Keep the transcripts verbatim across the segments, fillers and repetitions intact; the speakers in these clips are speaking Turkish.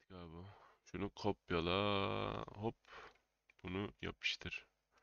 Ya bu. Şunu kopyala. Hop. Bunu yapıştır.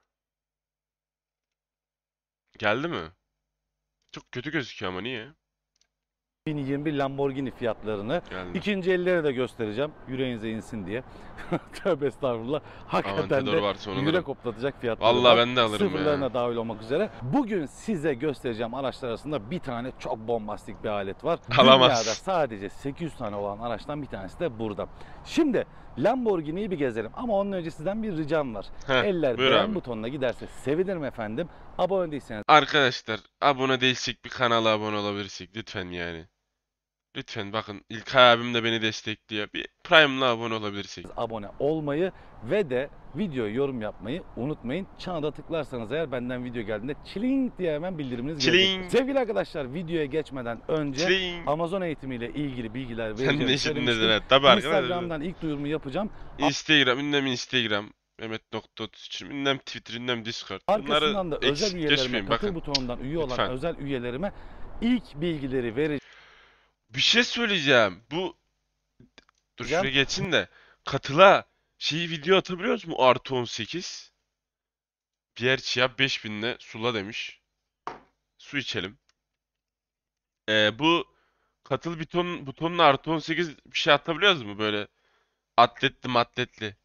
Geldi mi? Çok kötü gözüküyor ama niye? iki bin yirmi bir Lamborghini fiyatlarını Geldi. ikinci ellere de göstereceğim. Yüreğinize insin diye. Tövbe estağfurullah. Hakikaten Aventador de varsa onu alırım. yürek hoplatacak fiyatları Vallahi var. ben de alırım ya. Sıfırlarına dahil olmak üzere. Bugün size göstereceğim araçlar arasında bir tane çok bombastik bir alet var. Dünyada Alamaz. sadece sekiz yüz tane olan araçtan bir tanesi de burada. Şimdi Lamborghini'yi bir gezelim ama onun önce sizden bir ricam var. Heh, Eller buyur beğen abi. butonuna giderse sevinirim efendim. Abone değilseniz Arkadaşlar abone değilsek bir kanala abone olabilirsek lütfen yani. Lütfen bakın İlkay abim de beni destekliyor. Bir Prime'la abone olabilirsek. abone olmayı ve de videoya yorum yapmayı unutmayın. Çana da tıklarsanız eğer benden video geldiğinde çiling diye hemen bildiriminiz gelecektir. Çiling. Sevgili arkadaşlar, videoya geçmeden önce Çiling. Amazon eğitimiyle ilgili bilgiler Sen de vereceğimi işin dedin söylemiştim. ha. Tabii arkadaşlar. Instagram'dan ilk duyurumu yapacağım. Instagram, ünlem Instagram. Mehmet nokta otuz üç. Ünlem Twitter, ünlem Discord. Bunları Arkasından da özel eksik üyelerime, geçmeyin katıl bakın. butonundan üye olan Lütfen. özel üyelerime ilk bilgileri vereceğim. Bir şey söyleyeceğim. Bu dur şuraya geçsin de. Katıla şeyi video atabiliyoruz mu? Artı on sekiz. Pierre Chia beş binle sula demiş. Su içelim. Ee, bu katıl buton, butonuna artı on sekiz bir şey atabiliyoruz mu? Böyle atletli matletli.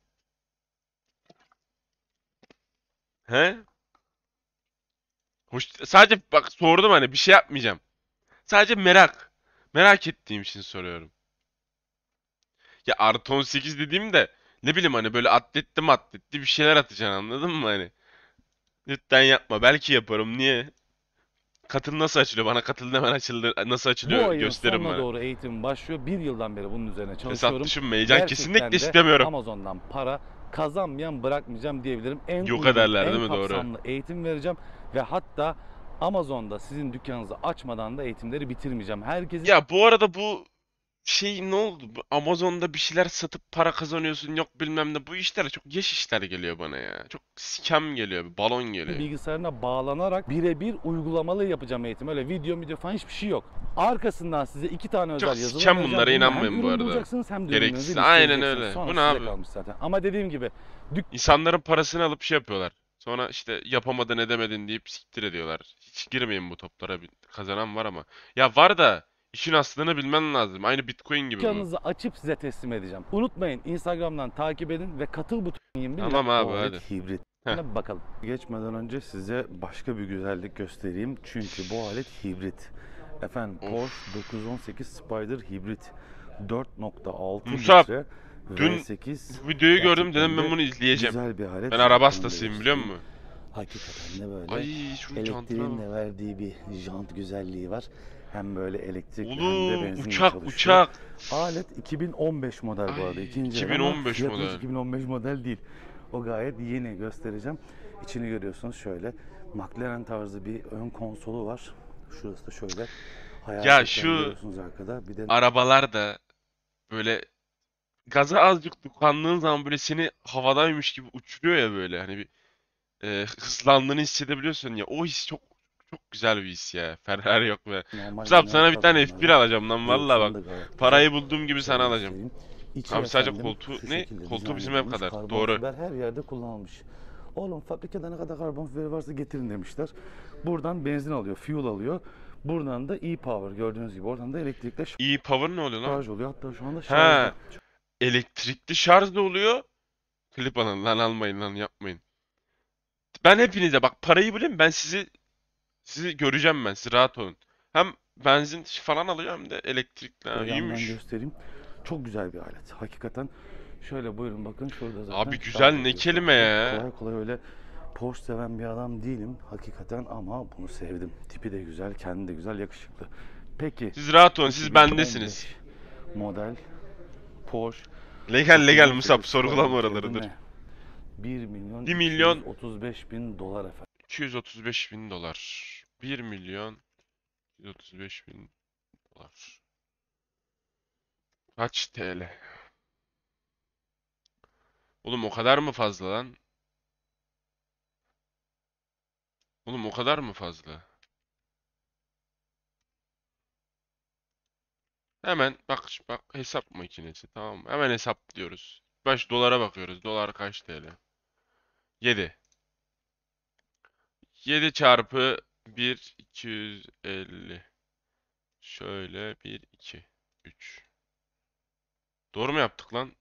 He? Hoş, sadece bak sordum hani bir şey yapmayacağım. Sadece merak. Merak ettiğim için soruyorum. Ya artı on sekiz dediğimde ne bileyim hani böyle atletli matletli bir şeyler atacaksın anladın mı hani? Lütfen yapma. Belki yaparım. Niye? Katıl nasıl açılıyor? Bana katıl hemen açıldı. Nasıl Bu açılıyor ayın gösterin sonuna bana. doğru eğitim başlıyor. Bir yıldan beri bunun üzerine Fesat çalışıyorum. düşünmeyeceğim. Kesinlikle Gerçekten de istemiyorum. Amazon'dan para kazanmayan bırakmayacağım diyebilirim. En Yok uygun, ederler en değil mi? Doğru. kapsamlı eğitim vereceğim. Ve hatta Amazon'da sizin dükkanınızı açmadan da eğitimleri bitirmeyeceğim. Herkesin Ya bu arada bu şey ne oldu? Bu Amazon'da bir şeyler satıp para kazanıyorsun yok bilmem ne. Bu işler çok geç işler geliyor bana ya. Çok scam geliyor. Balon geliyor. bilgisayarına bağlanarak birebir uygulamalı yapacağım eğitim. Öyle video video falan hiçbir şey yok. Arkasından size iki tane Çok özel yazılım scam vereceğim. bunlara Bununla hem inanmayın bu ürün arada. bulacaksınız hem de ürünlerinizi Gereksiz. Aynen listeleyeceksiniz. öyle. Sonra Bu ne size abi? kalmış zaten. Ama dediğim gibi İnsanların parasını alıp şey yapıyorlar. Sonra işte yapamadın edemedin deyip siktir ediyorlar. Hiç girmeyin bu toplara. Bir kazanan var ama. Ya var da işin aslını bilmen lazım. Aynı Bitcoin gibi bu. dükkanınızı açıp size teslim edeceğim. Unutmayın, Instagram'dan takip edin ve katıl butonuna bir Tamam abi bu hadi. alet hibrit. Heh. Bakalım. Geçmeden önce size başka bir güzellik göstereyim. Çünkü bu alet hibrit. Efendim Porsche Of. dokuz yüz on sekiz Spider hibrit dört nokta altı Musab, litre dün V sekiz, bu videoyu gördüm dedim gerçekten ben de bunu izleyeceğim. güzel bir alet. Ben araba Yakından da hastasıyım biliyor göstereyim. musun? Hakikaten de böyle Ay şunun çantına elektriğin bak. de verdiği bir jant güzelliği var. Hem böyle elektrikli hem de Oğlum benzinle uçak çalışıyor. uçak. Alet iki bin on beş model bu arada. Ay İkinci el ama iki bin on beş fiyatımız model. iki bin on beş model değil. O gayet yeni, göstereceğim. İçini görüyorsunuz şöyle. McLaren tarzı bir ön konsolu var. Şurası da şöyle. Hayal Ya ekranı şu görüyorsunuz arkada. Bir de arabalar da böyle gaza azıcık dokandığın zaman böyle seni havadaymış gibi uçuruyor ya böyle. Hani bir e, hızlandığını hissedebiliyorsun ya. O his çok çok güzel bir his ya. Ferrari yok be. normal Musab manuel sana bir tane F bir kazanları. alacağım lan valla Direksiyon bak. da gayet güzel. Parayı bulduğum gibi sana Şöyle alacağım. göstereyim. İçi Abi sadece efendim koltuğu şu ne? şekilde Koltuğu dizayn bizim ev edilmiş. kadar. Karbon Doğru. fiber her yerde kullanılmış. Oğlum fabrikada ne kadar karbon fiberi varsa getirin demişler. Buradan benzin alıyor, fuel alıyor. Buradan da e-power gördüğünüz gibi. Oradan da elektrikle E-Power ne oluyor lan? şarj oluyor. Hatta şu anda şarjda. Ha, elektrikli şarj da oluyor. Klip alın lan almayın lan yapmayın. Ben hepinize bak parayı bilin ben sizi sizi göreceğim ben siz rahat olun. Hem benzin falan alıyor hem de elektrikli. Ha, Şöyle yandan iyiymiş. göstereyim. Çok güzel bir alet. Hakikaten şöyle buyurun bakın şurada zaten Abi şarj güzel ne oluyor kelime sadece. ya. Kolay kolay öyle Porsche seven bir adam değilim hakikaten ama bunu sevdim. Tipi de güzel, kendi de güzel, yakışıklı. Peki Siz rahat olun siz bendesiniz. iki bin on beş model Porsche Legal legal Musab dokuz yüz on sekiz sorgulama Spider oraları fiyatı dur. ne? bir milyon bir milyon iki yüz otuz beş bin dolar efendim. iki yüz otuz beş bin dolar. bir milyon iki yüz otuz beş bin dolar. Kaç T L? Oğlum o kadar mı fazla lan? Oğlum o kadar mı fazla? Hemen bak bak hesap makinesi, tamam mı? Hemen hesaplıyoruz. Baş dolara bakıyoruz. Dolar kaç T L? yedi. yedi çarpı bir iki yüz elli. Şöyle bir iki üç. Doğru mu yaptık lan?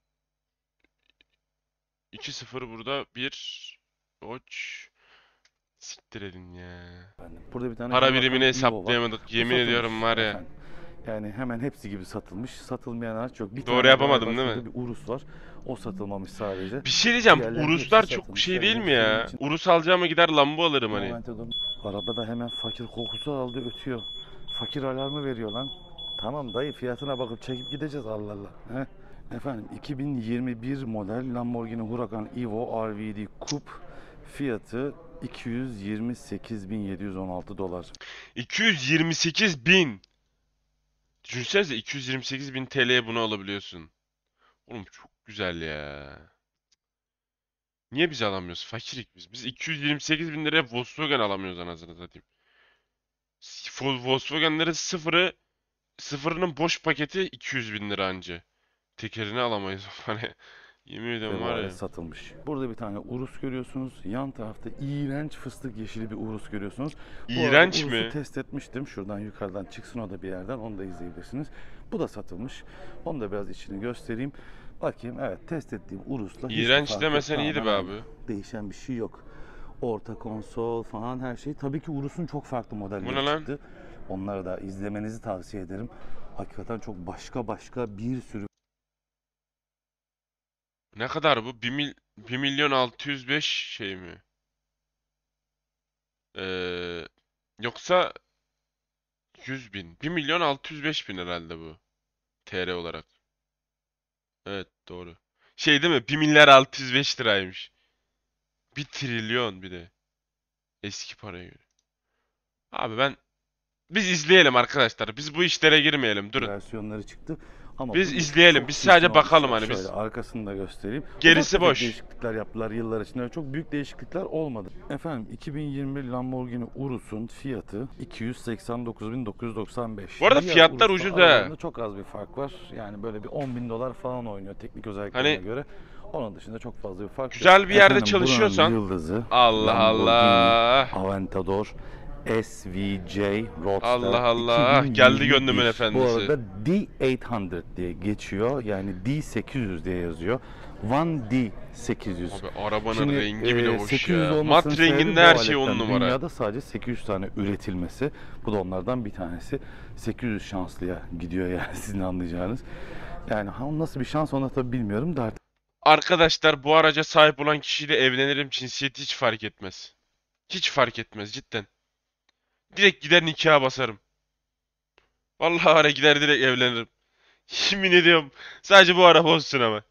iki sıfır burada bir. Oç. Siktir edin ya. Efendim. Burada bir tane Para Huracan birimini Evo var. hesaplayamadık. Bu Yemin ediyorum satılmış var ya. efendim. Yani hemen hepsi gibi satılmış. Satılmayan araç yok. Bir Doğru tane yapamadım galiba değil şurada mi? bir Urus var. O satılmamış sadece. Bir şey diyeceğim. Bu Diğerlerinin hepsi Uruslar çok satılmış. şey değil Yani mi senin ya? için Urus alacağıma gider Lambo alırım hani. Aventador. Araba da hemen fakir kokusu aldı, ötüyor. Fakir alarmı veriyor lan. Tamam dayı, fiyatına bakıp çekip gideceğiz, Allah Allah. He? Efendim iki bin yirmi bir model Lamborghini Huracan Evo R V D Coupe, fiyatı iki yüz yirmi sekiz bin yedi yüz on altı dolar. iki yüz yirmi sekiz bin. Düşünsenize iki yüz yirmi sekiz bin T L'ye bunu alabiliyorsun. Oğlum çok güzel ya. Niye biz alamıyoruz? Fakirik biz. Biz iki yüz yirmi sekiz bin liraya Volkswagen alamıyoruz anasını satayım. Vol- Volkswagen'lerin sıfırı sıfırının boş paketi iki yüz bin lira anca. Tekerini alamayız. Hani yemin ediyorum var Fevare ya. satılmış. Burada bir tane Urus görüyorsunuz. Yan tarafta iğrenç fıstık yeşili bir Urus görüyorsunuz. Bu arada İğrenç Urus'u mi? test etmiştim. Şuradan yukarıdan çıksın o da bir yerden. Onu da izleyebilirsiniz. Bu da satılmış. Onu da biraz içini göstereyim. Bakayım, evet, test ettiğim Urus'la hiçbir İğrenç fark yok. demesen iyiydi be Tamamen abi. aynı. Değişen bir şey yok. Orta konsol falan her şey. Tabii ki Urus'un çok farklı Bu ne modelleri lan? çıktı. Onları da izlemenizi tavsiye ederim. Hakikaten çok başka başka bir sürü Ne kadar bu? bir, mil bir milyon altı yüz beş şey mi? Ee, yoksa yüz bin. bir milyon altı yüz beş bin herhalde bu. T L olarak. Evet doğru. Şey değil mi? bir milyar altı yüz beş liraymış. bir trilyon bir de. Eski paraya göre. Abi ben biz izleyelim arkadaşlar. Biz bu işlere girmeyelim. Durun. versiyonları çıktı. Ama Biz bu izleyelim. çok Biz kesin sadece bakalım olmuşlar. hani Şöyle biz. arkasını da göstereyim. Gerisi Ufak tefek boş. değişiklikler yaptılar yıllar içinde. Çok büyük değişiklikler olmadı. Efendim iki bin yirmi bir Lamborghini Urus'un fiyatı iki yüz seksen dokuz bin dokuz yüz doksan beş. Bu arada Diğer fiyatlar Urus'la ucuz ha. aralarında çok az bir fark var. Yani böyle bir on bin dolar falan oynuyor teknik özelliklerine Hani göre. Onun dışında çok fazla bir fark güzel yok. bir yerde Efendim, buranın çalışıyorsan yıldızı Allah Lamborghini Allah. Aventador S V J Roadster Allah Allah. Geldi gönlümün iki bin yirmi bir. Bu efendisi. arada D sekiz yüz diye geçiyor. Yani D sekiz yüz diye yazıyor. One D sekiz yüz. Abi arabanın Şimdi, rengi bile e, hoş sekiz yüz ya. olmasının Mat sebebi renginde bu her şey on aletten. numara. Dünyada sadece sekiz yüz tane üretilmesi. Bu da onlardan bir tanesi. sekiz yüz şanslıya gidiyor yani sizin anlayacağınız. Yani ha, nasıl bir şans onu tabii bilmiyorum da artık Arkadaşlar bu araca sahip olan kişiyle evlenirim. Cinsiyeti hiç fark etmez. Hiç fark etmez cidden. Direkt gider nikaha basarım. Vallahi var ya gider direkt evlenirim. Yemin ediyorum. Sadece bu araba olsun ama.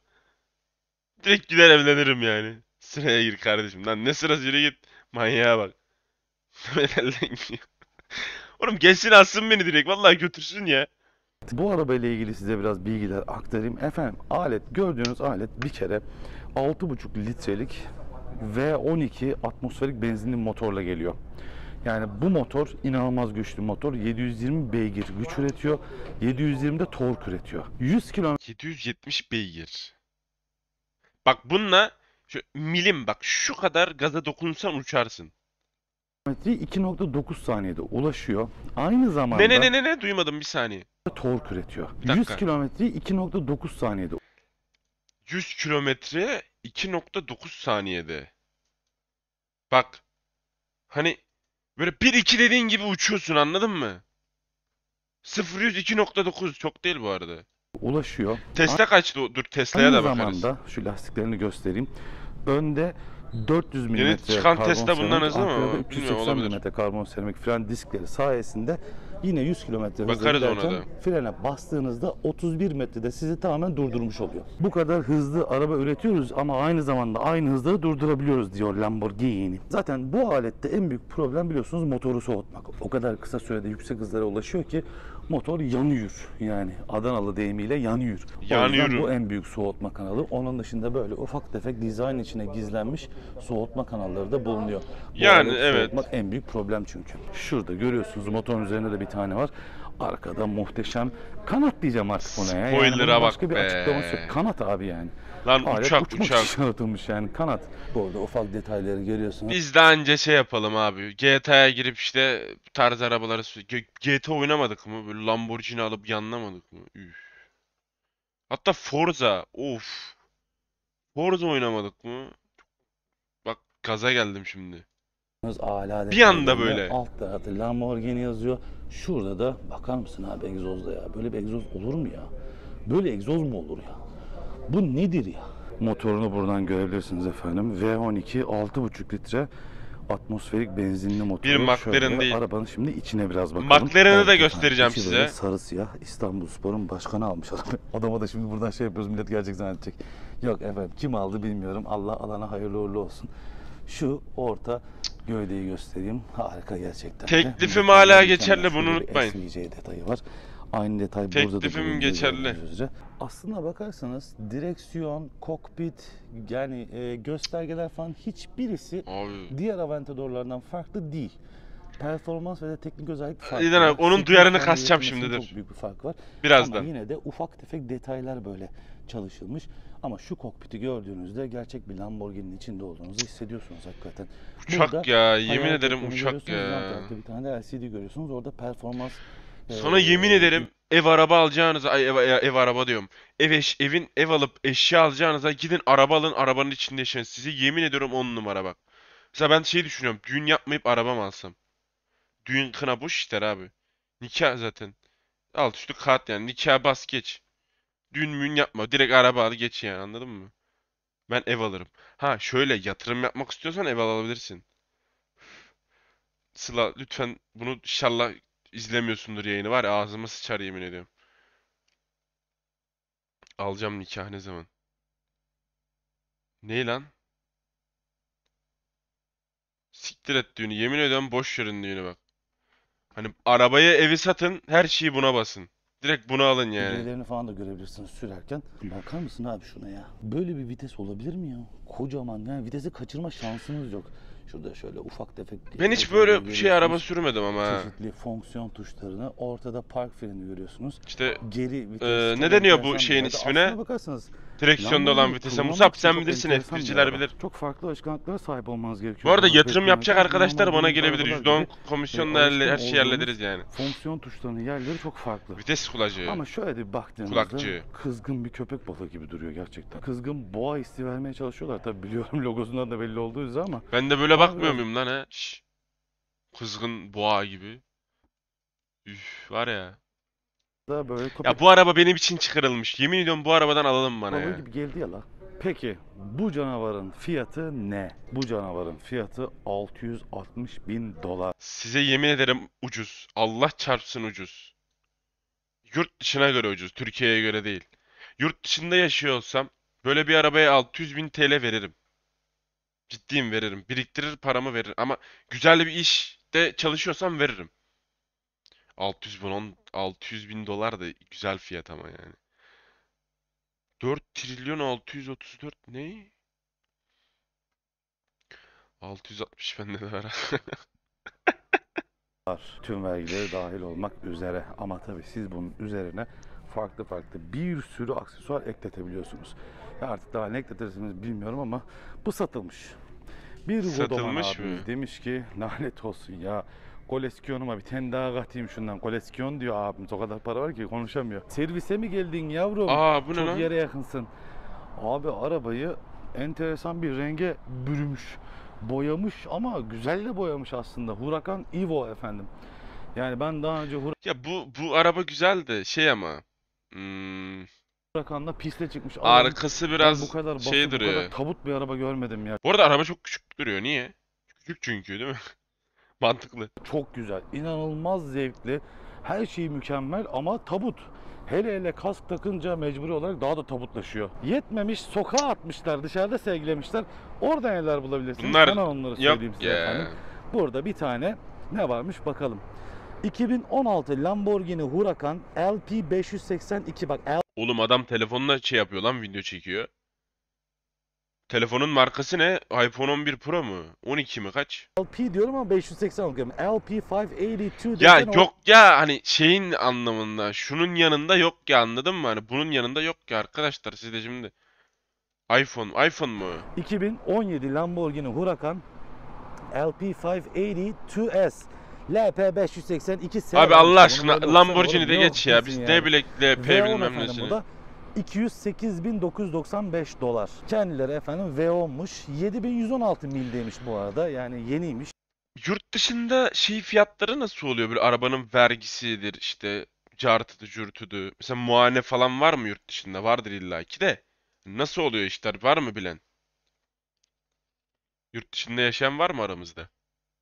Direkt gider evlenirim yani. Sıraya gir kardeşim. Lan ne sırası, yürü git. Manyağa bak. Mehmet Ali'den gidiyor. Oğlum gelsin alsın beni direkt. Vallahi götürsün ya. bu arabayla ilgili size biraz bilgiler aktarayım. Efendim, alet, gördüğünüz alet bir kere altı buçuk litrelik V on iki atmosferik benzinli motorla geliyor. Yani bu motor inanılmaz güçlü motor. yedi yüz yirmi beygir güç üretiyor. yedi yüz yirmi de tork üretiyor. yüz yedi yüz yetmiş beygir. Bak bununla şu milim bak şu kadar gaza dokunsan uçarsın. kilometreyi iki nokta dokuz saniyede ulaşıyor. Aynı zamanda Ne ne ne ne ne duymadım bir saniye. tork üretiyor. Bir dakika. yüz kilometreyi iki nokta dokuz saniyede yüz kilometre iki nokta dokuz saniyede. Bak. Hani böyle bir iki dediğin gibi uçuyorsun, anladın mı? sıfır yüz iki nokta dokuz çok değil bu arada. ulaşıyor. Tesla kaçtı? Dur Tesla'ya Aynı da bakarız. zamanda şu lastiklerini göstereyim. Önde dört yüz Yeni milimetre çıkan karbon Tesla bundan seramik, hızlı mı? arkada Bilmiyorum, üç yüz seksen olabilir. milimetre karbon seramik fren diskleri sayesinde yine yüz kilometre hızla Bakarız ona giderken da. frene bastığınızda otuz bir metrede sizi tamamen durdurmuş oluyor. Bu kadar hızlı araba üretiyoruz ama aynı zamanda aynı hızda da durdurabiliyoruz diyor Lamborghini. Zaten bu alette en büyük problem biliyorsunuz motoru soğutmak. O kadar kısa sürede yüksek hızlara ulaşıyor ki motor yanıyor. Yani Adanalı deyimiyle yanıyor. O yüzden Yanıyorum. bu en büyük soğutma kanalı. Onun dışında böyle ufak tefek dizayn içine gizlenmiş soğutma kanalları da bulunuyor. Bu Yani alet evet. soğutmak en büyük problem çünkü. Şurada görüyorsunuz motorun üzerinde de bir tane var. Arkada muhteşem kanat diyeceğim artık buna ya. Yani Spoiler'a bunun bak başka bir be. açıklaması yok. Kanat abi yani. Lan Alet uçak uçmak uçak. için yaratılmış yani kanat. Bu arada ufak detayları görüyorsunuz. Biz daha önce şey yapalım abi. G T A'ya girip işte bu tarz arabaları sür- G- GTA oynamadık mı? Böyle Lamborghini alıp yanlamadık mı? Üf. Hatta Forza. Of. Forza oynamadık mı? Bak gaza geldim şimdi. Âlâ Bir anda detaylarında böyle. alt tarafta Lamborghini yazıyor. Şurada da bakar mısın abi egzozda ya? Böyle bir egzoz olur mu ya? Böyle egzoz mu olur ya? Bu nedir ya? Motorunu buradan görebilirsiniz efendim. V on iki altı buçuk litre atmosferik benzinli motor. Bir McLaren değil. Arabanın şimdi içine biraz bakalım. McLaren'ı da Evet göstereceğim efendim, içi size. böyle sarı siyah İstanbulspor'un başkanı almış adam. Adama da şimdi buradan şey yapıyoruz, millet gelecek zannedecek. Yok efendim, kim aldı bilmiyorum. Allah alana hayırlı uğurlu olsun. Şu orta gövdeyi göstereyim. Harika gerçekten de. Teklifim Mükemmel, hala mükemmel. geçerli, bunu Şurada bir unutmayın. S V J detayı var. Aynı detay burada da Teklifim bulunuyor geçerli. gördüğünüz üzere. Aslına bakarsanız direksiyon, kokpit, yani e, göstergeler falan hiçbirisi Abi. diğer Aventador'lardan farklı değil. Performans ve de teknik özellik farklı. İlhan abi, var. onun sekiz duyarını tane kasacağım üretilmesinin şimdi, dur. Çok büyük bir fark var. Birazdan. Ama yine de ufak tefek detaylar böyle çalışılmış. Ama şu kokpiti gördüğünüzde gerçek bir Lamborghini'nin içinde olduğunuzu hissediyorsunuz hakikaten. Uçak Burada ya, yemin hayal ederim ekranı uçak görüyorsunuz, yan ya. tarafta bir tane de L C D görüyorsunuz. Orada performans Sana e, yemin ederim ev araba alacağınıza, ay ev, ev, ev araba diyorum. Ev eş, evin ev alıp eşya alacağınıza gidin araba alın, arabanın içinde yaşayın. Size yemin ediyorum on numara bak. Mesela ben şey düşünüyorum, düğün yapmayıp araba mı alsam? Düğün kına boş işler abi. Nikah zaten. Alt üstü kağıt yani, nikah bas geç. Düğün mün yapma, direkt araba al geç yani, anladın mı? Ben ev alırım. Ha şöyle, yatırım yapmak istiyorsan ev alabilirsin. Sıla lütfen bunu inşallah izlemiyorsundur, yayını var ya, ağzıma sıçar yemin ediyorum. Alacağım nikah ne zaman? Ne lan? Siktir et düğünü. Yemin ediyorum boş verin düğünü bak. Hani arabayı, evi satın, her şeyi buna basın. Direkt bunu alın yani. Bireylerini falan da görebilirsiniz sürerken. Bakar mısın abi şuna ya? Böyle bir vites olabilir mi ya? Kocaman, yani vitesi kaçırma şansınız yok. Şurada şöyle ufak tefek... Ben hiç detayları böyle şey görüyorsunuz. araba sürmedim ama ha. Çeşitli fonksiyon tuşlarını, ortada park freni görüyorsunuz. İşte Geri vites. Ee, çok ne deniyor bu enteresan bir şeyin yerde. ismine? Aslına bakarsanız direksiyonda olan Lamborghini vitese. kullanmak Musab için sen çok bilirsin, enteresan bir F bir'ciler araba. bilir. Çok farklı alışkanlıklara sahip olmanız gerekiyor. Bu arada Bunu yatırım beklemek yapacak lazım. arkadaşlar Normal bana günlük gelebilir. arabalar yüzde on gibi, komisyonla e, her, her alışkın şeyi olduğumuz hallederiz yani. fonksiyon tuşlarının yerleri çok farklı. Vites kulacı. Ama şöyle bir baktığınızda Kulakçı. kızgın bir köpek balığı gibi duruyor gerçekten. Kızgın boğa hissi vermeye çalışıyorlar. Tabii biliyorum logosundan da belli olduğu üzere ama Ben de böyle Abi bakmıyor biraz- muyum lan he? Şş. Kızgın boğa gibi. Üf var ya. da böyle köpek Ya bu araba benim için çıkarılmış. Yemin ediyorum bu arabadan alalım bana balığı ya. gibi geldi ya la. Peki bu canavarın fiyatı ne? Bu canavarın fiyatı altı yüz altmış bin dolar. Size yemin ederim ucuz. Allah çarpsın ucuz. Yurt dışına göre ucuz. Türkiye'ye göre değil. Yurt dışında yaşıyor olsam böyle bir arabaya altı yüz bin T L veririm. Ciddiyim, veririm. Biriktirir paramı veririm. Ama güzel bir işte çalışıyorsam veririm. altı yüz bin, on- altı yüz bin dolar da güzel fiyat ama yani. dört trilyon altı yüz otuz dört ne? altı yüz altmış bende de var. Tüm vergileri dahil olmak üzere. Ama tabii siz bunun üzerine farklı farklı bir sürü aksesuar ekletebiliyorsunuz. Ya artık daha ne ekletirsiniz bilmiyorum ama bu satılmış. Bir Vodoman Satılmış abimiz mı? demiş ki lanet olsun ya. Koleksiyonuma bir tane daha katayım şundan. Koleksiyon diyor abimiz. O kadar para var ki konuşamıyor. Servise mi geldin yavrum? Aa bu ne Çok lan? yere yakınsın. Abi arabayı enteresan bir renge bürümüş. Boyamış ama güzel de boyamış aslında. Huracan Evo efendim. Yani ben daha önce Ya bu bu araba güzel de şey ama. Hmm, Huracan'la piste çıkmış. Allah'ım, arkası ben bu biraz kadar basık, şey bu duruyor. kadar tabut bir araba görmedim ya. Bu arada araba çok küçük duruyor. Niye? Küçük çünkü değil mi? Mantıklı. Çok güzel, inanılmaz zevkli. Her şey mükemmel ama tabut. Hele hele kask takınca mecburi olarak daha da tabutlaşıyor. Yetmemiş, sokağa atmışlar, dışarıda sergilemişler. Orada neler bulabilirsiniz? Bunlar Hemen onları yok söyleyeyim size ya. efendim. Burada bir tane ne varmış bakalım. iki bin on altı Lamborghini Huracan L P beş yüz seksen iki, bak Oğlum adam telefonla şey yapıyor lan, video çekiyor. Telefonun markası ne? iPhone on bir Pro mu? on iki mi kaç? L P diyorum ama beş yüz seksen okuyorum. L P beş yüz seksen iki Ya desen o yok ya hani şeyin anlamında. Şunun yanında yok ya, anladın mı? Hani bunun yanında yok ya arkadaşlar, siz de şimdi. iPhone, iPhone mu? iki bin on yedi Lamborghini Huracan L P beş yüz seksen iki S L P beş yüz seksen iki S Abi varmış. Allah Bunu aşkına böyle okusana Lamborghini oğlum, de ne geç ya. okuyorsun Biz yani? ne bilek L P V on bilmem efendim bu nesini. da iki yüz sekiz bin dokuz yüz doksan beş dolar. Kendileri efendim V on'muş. yedi bin yüz on altı mildeymiş bu arada. Yani yeniymiş. Yurt dışında şey fiyatları nasıl oluyor? Böyle arabanın vergisidir işte, cartıdı curtudu. Mesela muayene falan var mı yurt dışında? Vardır illaki de. Nasıl oluyor işler? Var mı bilen? Yurt dışında yaşayan var mı aramızda?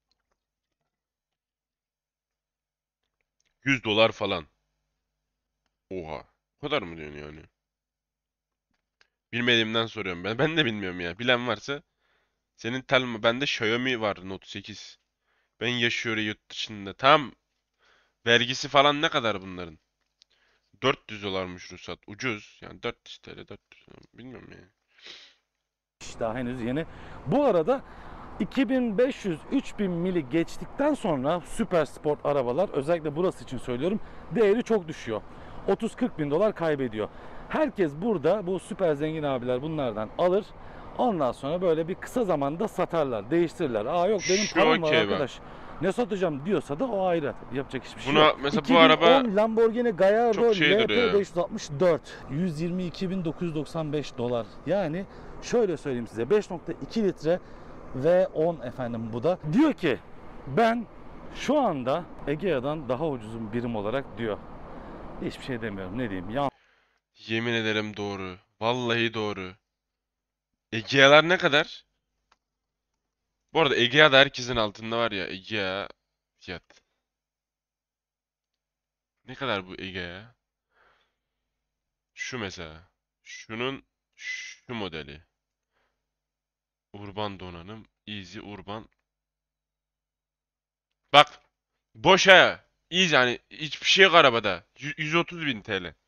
yüz dolar falan. Oha. O kadar mı diyorsun yani? Bilmediğimden soruyorum ben. Ben de bilmiyorum ya. Bilen varsa senin Telma. Bende Xiaomi var Note sekiz. Ben yaşıyorum yurt dışında. Tam vergisi falan ne kadar bunların? dört yüz dolarmış ruhsat. Ucuz. Yani dört yüz T L, dört yüz. Bilmiyorum yani. Daha henüz yeni. Bu arada iki bin beş yüz üç bin mili geçtikten sonra süper sport arabalar, özellikle burası için söylüyorum, değeri çok düşüyor. otuz kırk bin dolar kaybediyor. Herkes burada bu süper zengin abiler bunlardan alır. Ondan sonra böyle bir kısa zamanda satarlar, değiştirirler. Aa yok benim Şu param var okey bak. arkadaş. Ne satacağım diyorsa da o ayrı. Yapacak hiçbir şey Buna yok. mesela bu iki bin on araba Lamborghini Gallardo çok şey L duruyor. P beş yüz altmış dört yüz yirmi iki bin dokuz yüz doksan beş dolar. Yani şöyle söyleyeyim size, beş nokta iki litre V on efendim bu da. Diyor ki ben şu anda Egea'dan daha ucuzum birim olarak diyor. Hiçbir şey demiyorum, ne diyeyim. Ya Yemin ederim doğru. Vallahi doğru. Egea'lar ne kadar? Bu arada Egea da herkesin altında var ya. Egea fiyat. Ne kadar bu Egea? Şu mesela. Şunun şu modeli. Urban donanım. Easy Urban. Bak. Boş ha. Easy, yani hiçbir şey yok arabada. Yü- yüz otuz bin T L.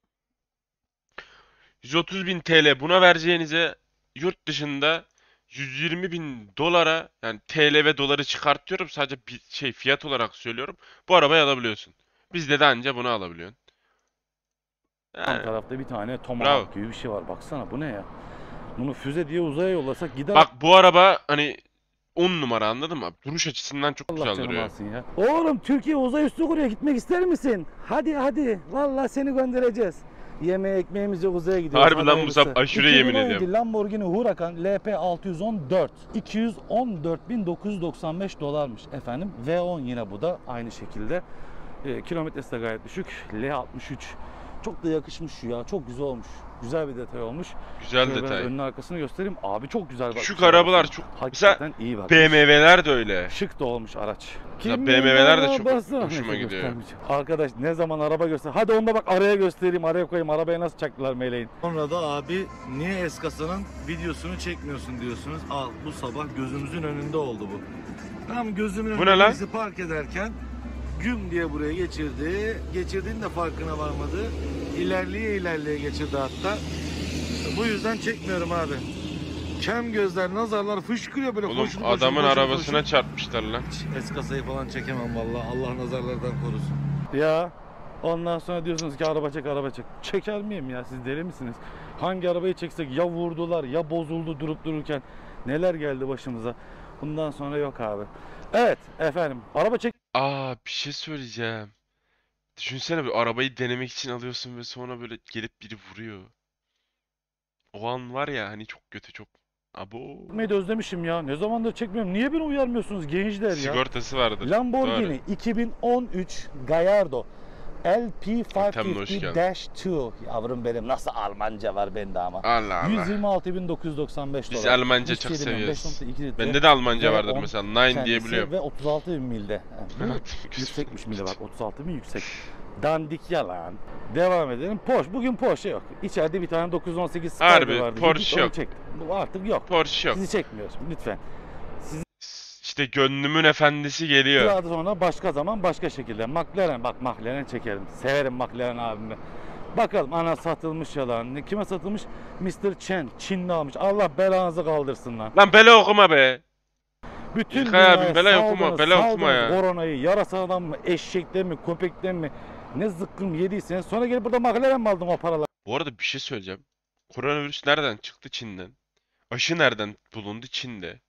yüz otuz bin T L buna vereceğinize yurt dışında yüz yirmi bin dolara, yani T L ve doları çıkartıyorum, sadece bir şey fiyat olarak söylüyorum. Bu arabayı alabiliyorsun. Bizde de anca bunu alabiliyorsun. yan Yani, tarafta bir tane bravo. Tomahawk gibi bir şey var. Baksana bu ne ya? Bunu füze diye uzaya yollasak gider. Bak bu araba hani on numara, anladın mı? Duruş açısından çok Allah güzel canım duruyor. alsın ya. Oğlum Türkiye uzay üstü kuruyor, gitmek ister misin? Hadi hadi. Vallahi seni göndereceğiz. Yemeğe ekmeğimiz yok, uzaya gidiyoruz. Harbi Hadi lan hayırlısı. Musab, aşure yemin iki bin on yedi ediyorum. Lamborghini Huracan L P altı yüz on dört iki yüz on dört bin dokuz yüz doksan beş dolarmış efendim. V on yine bu da aynı şekilde. E, kilometresi de gayet düşük. L altmış üç. Çok da yakışmış şu ya. Çok güzel olmuş. Güzel bir detay olmuş. Güzel Şöyle ben detay. önünü arkasını göstereyim. Abi çok güzel bak. Şu arabalar çok... Mesela Hakikaten iyi bak. B M W'ler de öyle. Şık da olmuş araç. Ya B M W'ler de çok arabası? hoşuma Neyse, gidiyor. göstermeyeceğim. Arkadaş ne zaman araba göster. Hadi onu da bak araya göstereyim, araya koyayım. Arabaya nasıl çaktılar meleğin. Sonra da abi niye Eskasa'nın videosunu çekmiyorsun diyorsunuz. Al bu sabah gözümüzün önünde oldu bu. Tam gözümün Bu ne önünde lan? bizi park ederken güm diye buraya geçirdi. Geçirdiğinin de farkına varmadı. İlerleye ilerleye geçirdi hatta. Bu yüzden çekmiyorum abi. Kem gözler, nazarlar fışkırıyor böyle. Oğlum koşun, koşun, adamın koşun, arabasına koşun. çarpmışlar lan. Es kasayı falan çekemem vallahi. Allah nazarlardan korusun. Ya ondan sonra diyorsunuz ki araba çek, araba çek. Çeker miyim ya, siz deli misiniz? Hangi arabayı çeksek ya vurdular ya bozuldu durup dururken. Neler geldi başımıza. Bundan sonra yok abi. Evet efendim, araba çek. Aa, bir şey söyleyeceğim. Düşünsene, bir arabayı denemek için alıyorsun ve sonra böyle gelip biri vuruyor. O an var ya hani, çok kötü, çok. Abo. Çekmeyi de özlemişim ya. Ne zamandır çekmiyorum. Niye beni uyarmıyorsunuz gençler ya? Sigortası vardır. Lamborghini iki bin on üç Gallardo L P Temle hoş beş geldin. yüz iki. Yavrum benim, nasıl Almanca var bende ama. Allah Allah. yüz yirmi altı bin dokuz yüz doksan beş Biz dolar. Almanca Hiçbir çok şey demiyorum. beş seviyoruz. nokta iki litre Bende de Almanca ve vardır on mesela. Nine diye kendisi biliyorum. ve otuz altı bin milde. Yani yüksekmiş milde bak, otuz altı bin yüksek. Dandik yalan. Devam edelim. Porsche. Bugün Porsche yok. İçeride bir tane dokuz yüz on sekiz Spider Harbi, vardı. Porsche Gittik, onu yok. çektim. Bu artık yok. Porsche yok. Sizi çekmiyoruz lütfen. İşte gönlümün efendisi geliyor. Daha sonra başka zaman başka şekilde. McLaren, bak McLaren çekerim. Severim McLaren abimi. Bakalım ana satılmış yalan. Ne- Kime satılmış? mister Chen. Çinli almış. Allah belanızı kaldırsın lan. Lan bela okuma be. Bütün İlkay dünyaya abim bela okuma, saldınız, bela okuma saldınız ya. koronayı. Yarasadan mı, eşekten mi, köpekten mi? Ne zıkkım yediyseniz sonra gelip burada makaleden mi aldın o paraları? Bu arada bir şey söyleyeceğim. Koronavirüs nereden çıktı? Çin'den. Aşı nereden bulundu? Çin'de.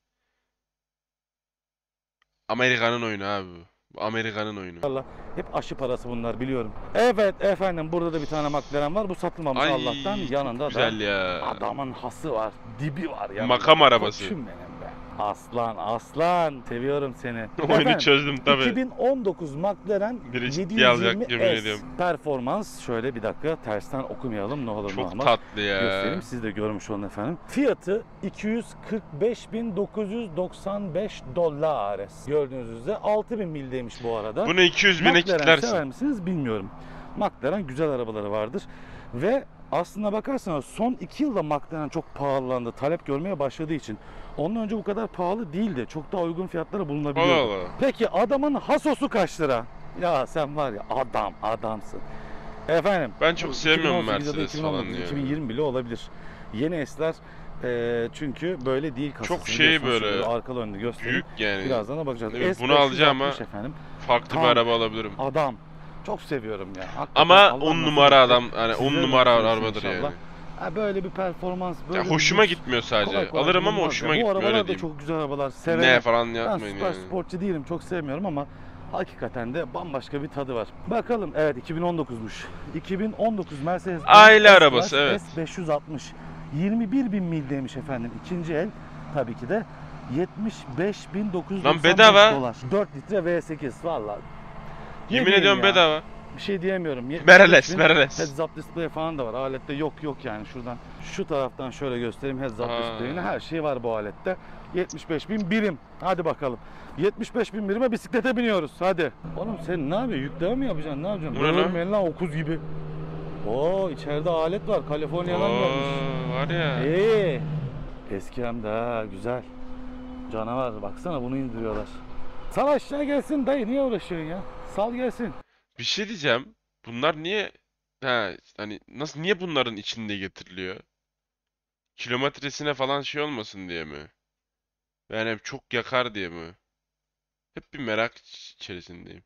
Amerika'nın oyunu abi bu. Bu Amerika'nın oyunu. Allah. Hep aşı parası bunlar biliyorum. Evet efendim burada da bir tane McLaren var. Bu satılmamış Ay Allah'tan. çok Yanında da güzel ya. adamın hası var. Dibi var yanında. Makam arabası. Koçum benim be. Aslan aslan. Seviyorum seni. Oyunu Efendim, çözdüm tabi. iki bin on dokuz McLaren Biri ciddiye yedi yüz alacak, yirmi yemin S ediyorum. performans. Şöyle bir dakika tersten okumayalım ne olur ne Çok olmaz. tatlı ya. Göstereyim siz de görmüş olun efendim. Fiyatı iki yüz kırk beş bin dokuz yüz doksan beş dolar. Gördüğünüz üzere altı bin mildeymiş bu arada. Bunu iki yüz bine McLaren kitlersin. sever misiniz bilmiyorum. McLaren güzel arabaları vardır. Ve aslına bakarsanız son iki yılda McLaren çok pahalandı. Talep görmeye başladığı için. Ondan önce bu kadar pahalı değildi. Çok daha uygun fiyatlara bulunabiliyordu. Allah Allah. Peki adamın Hasosu kaç lira? Ya sen var ya adam adamsın. Efendim. Ben çok sevmiyorum iki bin on sekiz ya da Mercedes iki bin on dokuz, falan ya. iki bin yirmi bile olabilir. Yeni esler e, çünkü böyle değil kasası. Çok şey biliyorsunuz. böyle, Şöyle arkalı önünü göstereyim. Büyük yani. Birazdan da bakacağız. Evet, S bunu alacağım beş yüz altmış ama efendim. farklı Tam bir araba alabilirim. Adam. Çok seviyorum ya. Hakikaten Ama Allah on nasip numara etti. adam, hani on Sizlere de numara nasip etsin arabadır yani. inşallah. Ha, böyle bir performans, böyle Ya bir hoşuma lüks, gitmiyor sadece. kolay kolay Alırım ama bulunmaz hoşuma ya. Bu gitmiyor arabalar öyle da diyeyim. çok güzel arabalar. Ne Severim. falan Ben yapmayın süper yani. sportçu değilim, çok sevmiyorum ama hakikaten de bambaşka bir tadı var. Bakalım, evet iki bin on dokuzmuş. iki bin on dokuz Mercedes Aile arabası, evet. S beş yüz altmış. yirmi bir bin mil demiş efendim. İkinci el tabii ki de yetmiş beş bin dokuz yüz doksan beş Lan bedava. dolar. dört litre V sekiz vallahi. Ne Yemin diyeyim ediyorum ya? bedava. Bir şey diyemiyorum. yetmiş Mercedes, bin Mercedes. Heads up display falan da var. Alette yok yok yani şuradan. Şu taraftan şöyle göstereyim heads up Aa. display'ini. Her şey var bu alette. yetmiş beş bin birim. Hadi bakalım. yetmiş beş bin birime bisiklete biniyoruz. Hadi. Oğlum sen ne yapıyorsun? Yükleme mi yapacaksın? Ne yapacaksın? Bu ne lan? Görmeyin lan okuz gibi. Oo içeride alet var. Kaliforniya'dan gelmiş. Oo, var ya. İyi. Eski hem de ha, güzel. Canavar. Baksana bunu indiriyorlar. Sal aşağı gelsin dayı. Niye uğraşıyorsun ya? Sal gelsin. Bir şey diyeceğim. Bunlar niye ha hani nasıl niye bunların içinde getiriliyor? Kilometresine falan şey olmasın diye mi? Yani çok yakar diye mi? Hep bir merak iç- içerisindeyim.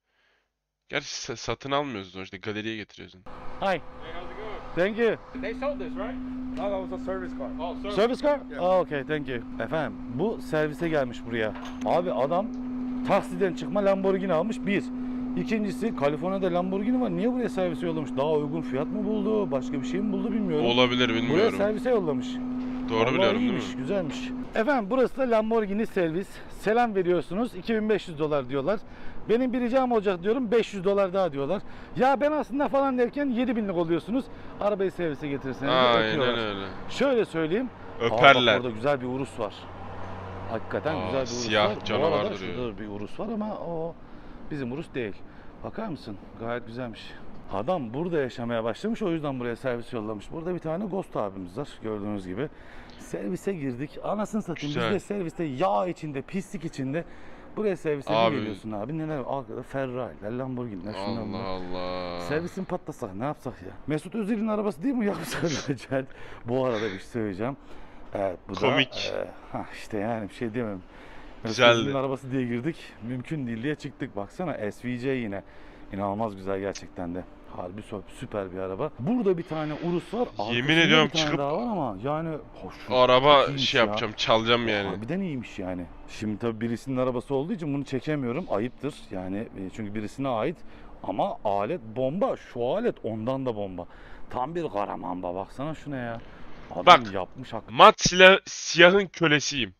Gerçi sa- satın almıyorsun sonuçta galeriye getiriyorsun. Hi. Hey, how's it going? Thank you. They sold this, right? No, that was a service car. Oh, service. Service car? Yeah. Oh, okay, thank you. Efendim, bu servise gelmiş buraya. Abi adam taksiden çıkma Lamborghini almış bir. İkincisi Kaliforniya'da Lamborghini var. Niye buraya servise yollamış? Daha uygun fiyat mı buldu? Başka bir şey mi buldu bilmiyorum. Olabilir Buraya bilmiyorum. servise yollamış. Doğru Vallahi biliyorum değil iyiymiş, mi? güzelmiş. Efendim burası da Lamborghini servis. Selam veriyorsunuz. iki bin beş yüz dolar diyorlar. Benim bir ricam olacak diyorum. beş yüz dolar daha diyorlar. Ya ben aslında falan derken yedi binlik oluyorsunuz. Arabayı servise getirirseniz de Aynen öpüyorlar. öyle. Şöyle söyleyeyim. Aa, bak Öperler. orada güzel bir Urus var. Hakikaten Aa, güzel bir Urus siyah var. Bu canavar arada duruyor. şurada bir Urus var ama o bizim Urus değil. Bakar mısın? Gayet güzelmiş. Adam burada yaşamaya başlamış, o yüzden buraya servis yollamış. Burada bir tane Ghost abimiz var gördüğünüz gibi. Servise girdik. Anasını satayım. Güzel. Biz de serviste yağ içinde, pislik içinde. Buraya servise Abi. bir geliyorsun abi. Neler? Arkada Ferrari'ler, Lamborghini'ler, şunlar Allah bunlar. Allah. Servisin patlasak ne yapsak ya? Mesut Özil'in arabası değil mi yapsak acayip? Bu arada bir şey söyleyeceğim. Evet, bu Komik. da e, ha işte yani bir şey diyemem. Mesut Güzeldi. Özil'in arabası diye girdik. Mümkün değil diye çıktık. Baksana S V J yine. İnanılmaz güzel gerçekten de. Harbi sü- süper bir araba. Burada bir tane Urus var. Yemin Arkasında ediyorum bir tane çıkıp daha var ama yani hoş. Araba iyiymiş şey ya. yapacağım, çalacağım yani. Harbiden iyiymiş yani. Şimdi tabii birisinin arabası olduğu için bunu çekemiyorum. Ayıptır. Yani e, çünkü birisine ait. Ama alet bomba. Şu alet ondan da bomba. Tam bir karamamba. Baksana şuna ya. Adam Bak. yapmış hak. Mat silah, siyahın kölesiyim.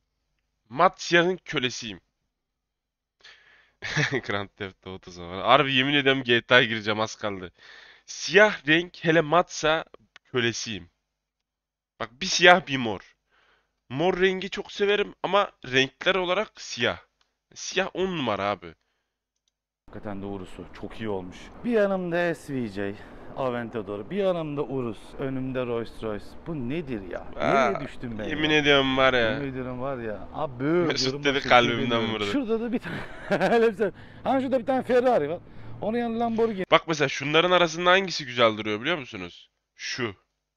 Mat siyahın kölesiyim. Grand Theft Auto zamanı. Harbi yemin ediyorum G T A'ya gireceğim az kaldı. Siyah renk hele matsa kölesiyim. Bak bir siyah bir mor. Mor rengi çok severim ama renkler olarak siyah. Siyah on numara abi. Hakikaten de Urus'u. Çok iyi olmuş. Bir yanımda S V J. Aventador. Bir yanımda Urus. Önümde Rolls Royce. Bu nedir ya? Nereye Aa, düştüm ben Yemin ya? ediyorum var Yemin ya. ediyorum var ya. Abi böyle Mesut diyorum, dedi başka bir kalbimden demiyorum. vurdu. Şurada da bir tane. Öyle bir şey. Ha şurada bir tane Ferrari var. Onun yanı Lamborghini. Bak mesela şunların arasında hangisi güzel duruyor biliyor musunuz? Şu.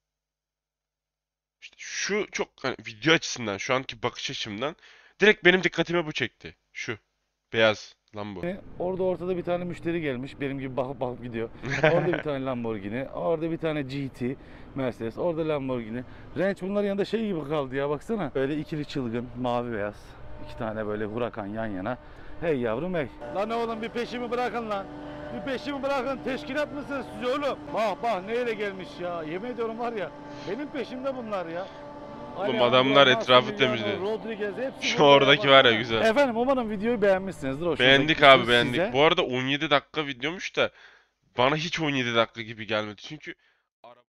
İşte şu çok hani video açısından, şu anki bakış açımdan direkt benim dikkatimi bu çekti. Şu. Beyaz Lambo. Orada ortada bir tane müşteri gelmiş. Benim gibi bakıp bakıp gidiyor. Orada bir tane Lamborghini. Orada bir tane G T Mercedes. Orada Lamborghini. Range bunların yanında şey gibi kaldı ya, baksana. Böyle ikili çılgın mavi beyaz. İki tane böyle Huracan yan yana. Hey yavrum hey. Lan oğlum bir peşimi bırakın lan. Bir peşimi bırakın. Teşkilat mısınız siz oğlum? Bak bak neyle gelmiş ya. Yemin ediyorum var ya. Benim peşimde bunlar ya. Oğlum adamlar etrafı temizledi. Rodriguez hepsi Şu burada ya, oradaki var ya baksana. güzel. Efendim umarım videoyu beğenmişsinizdir. hoşunuza Beğendik abi gitmiştir beğendik. size. Bu arada on yedi dakika videomuş da bana hiç on yedi dakika gibi gelmedi. Çünkü